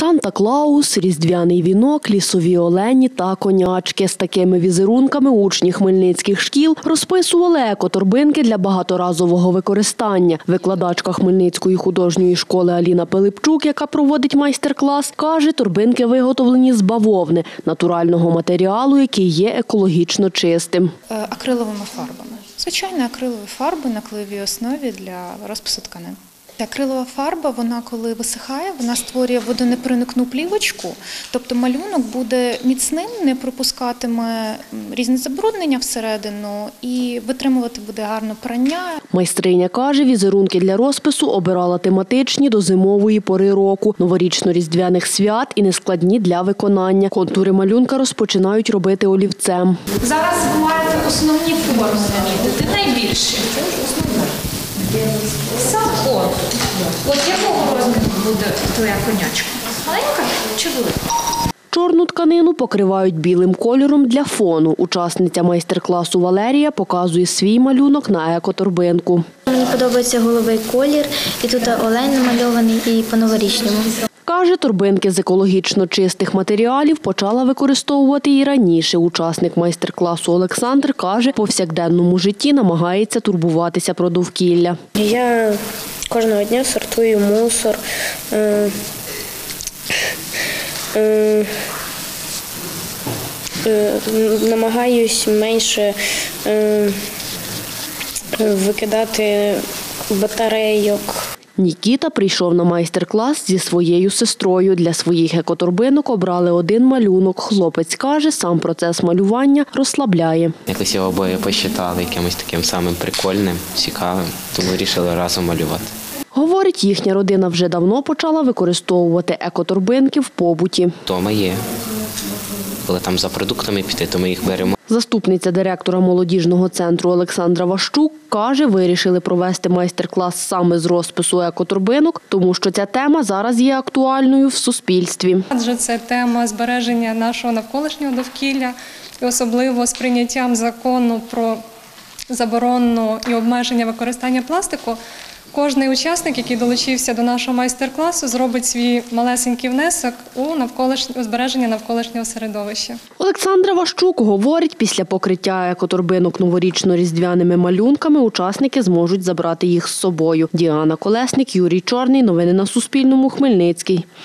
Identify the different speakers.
Speaker 1: Санта-Клаус, різдвяний вінок, лісові олені та конячки. З такими візерунками учні хмельницьких шкіл розписували екоторбинки для багаторазового використання. Викладачка Хмельницької художньої школи Аліна Пилипчук, яка проводить майстер-клас, каже, торбинки виготовлені з бавовни – натурального матеріалу, який є екологічно чистим.
Speaker 2: Акриловими фарбами. Звичайно, акрилові фарби на клеєвій основі для розпису тканин. Акрилова фарба, вона коли висихає, вона створює водонепроникну плівочку, тобто малюнок буде міцним, не пропускатиме різні забруднення всередину і витримувати буде гарно прання.
Speaker 1: Майстриня каже, візерунки для розпису обирала тематичні до зимової пори року, новорічно-різдвяних свят і нескладні для виконання. Контури малюнка розпочинають робити олівцем.
Speaker 2: Зараз ви маєте основні форми, найбільші. Садко. От якого розміру буде твоя конячка? Маленька чи велика?
Speaker 1: Чорну тканину покривають білим кольором для фону. Учасниця майстер-класу Валерія показує свій малюнок на екоторбинку.
Speaker 3: Мені подобається голубий колір, і тут олень намальований, і по-новорічному.
Speaker 1: Каже, торбинки з екологічно чистих матеріалів почала використовувати і раніше. Учасник майстер-класу Олександр каже, в повсякденному житті намагається турбуватися про довкілля.
Speaker 3: Я кожного дня сортую мусор, намагаюсь менше викидати батарейок.
Speaker 1: Нікіта прийшов на майстер-клас зі своєю сестрою. Для своїх екоторбинок обрали один малюнок. Хлопець каже, сам процес малювання розслабляє.
Speaker 4: Якось його обоє посчитали якимось таким самим прикольним, цікавим, тому вирішили разом малювати.
Speaker 1: Говорить, їхня родина вже давно почала використовувати екоторбинки в побуті.
Speaker 4: Дома є. Коли там за продуктами піти, то ми їх беремо.
Speaker 1: Заступниця директора молодіжного центру Олександра Ващук каже, вирішили провести майстер-клас саме з розпису екоторбинок, тому що ця тема зараз є актуальною в суспільстві.
Speaker 5: Адже це тема збереження нашого навколишнього довкілля, і особливо з прийняттям закону про заборону і обмеження використання пластику. Кожний учасник, який долучився до нашого майстер-класу, зробить свій малесенький внесок у збереження навколишнього середовища.
Speaker 1: Олександра Ващук говорить, після покриття екоторбинок новорічно-різдвяними малюнками учасники зможуть забрати їх з собою. Діана Колесник, Юрій Чорний. Новини на Суспільному. Хмельницький.